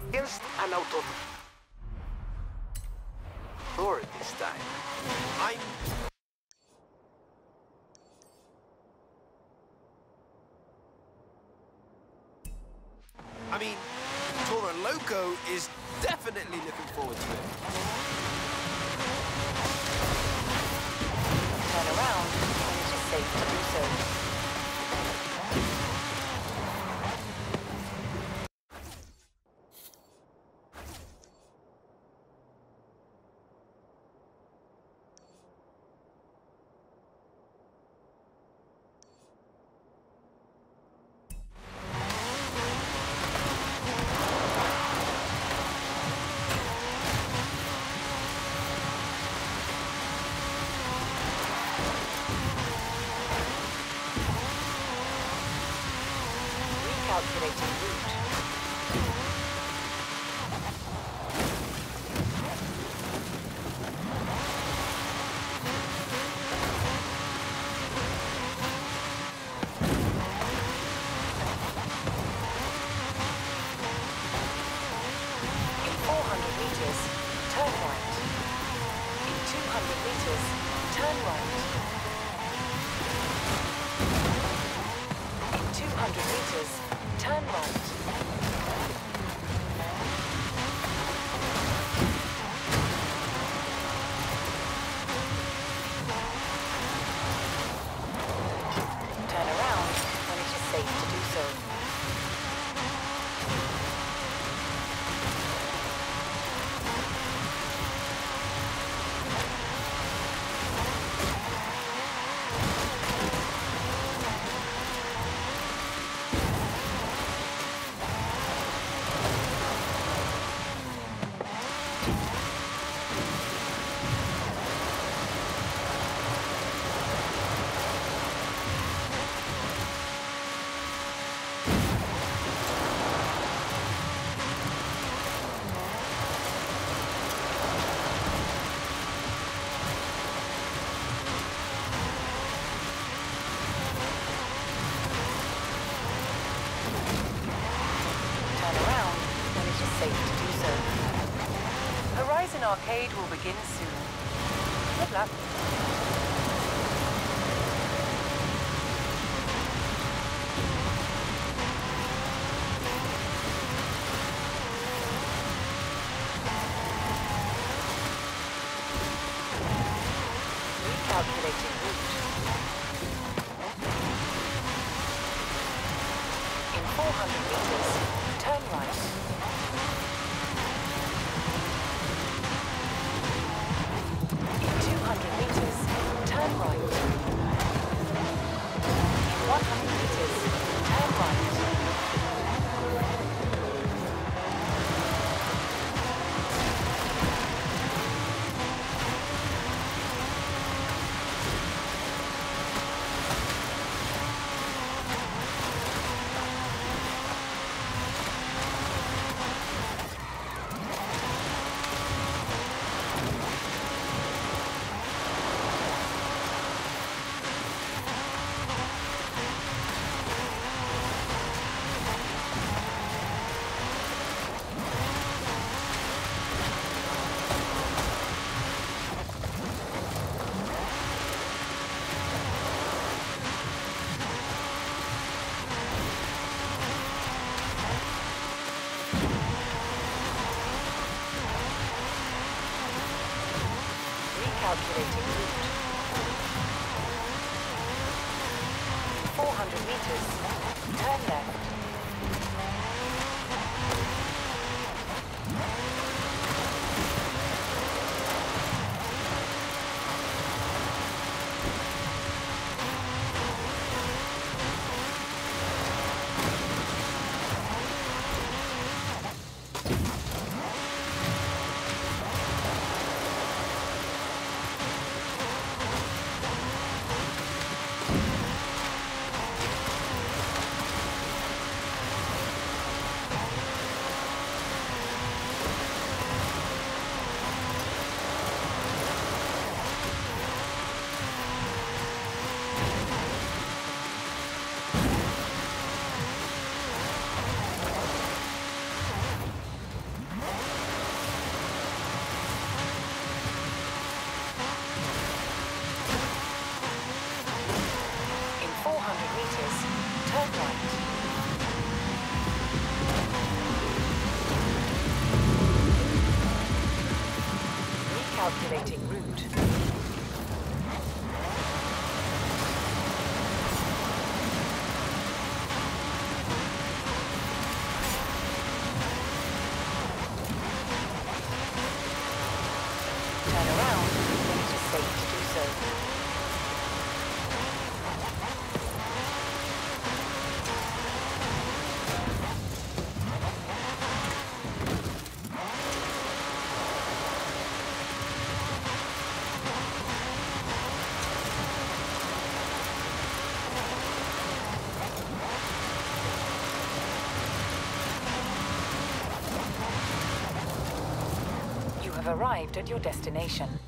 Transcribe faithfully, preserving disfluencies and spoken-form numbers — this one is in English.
Against an auto... Or this time. I'm... I mean, Toro Loco is definitely looking forward to it. Turn around when it is safe to do so. Calculating route. In four hundred meters, turn right. In two hundred meters, turn right. In two hundred meters, turn right. Turn around when it is safe to do so. Arcade will begin soon. Good luck. Recalculating route. In four hundred meters, turn right. two hundred meters, turn right. In one hundred meters, turn right. Calculating route. four hundred meters, turn left. Calculating route. Turn around when it is safe to do so. You have arrived at your destination.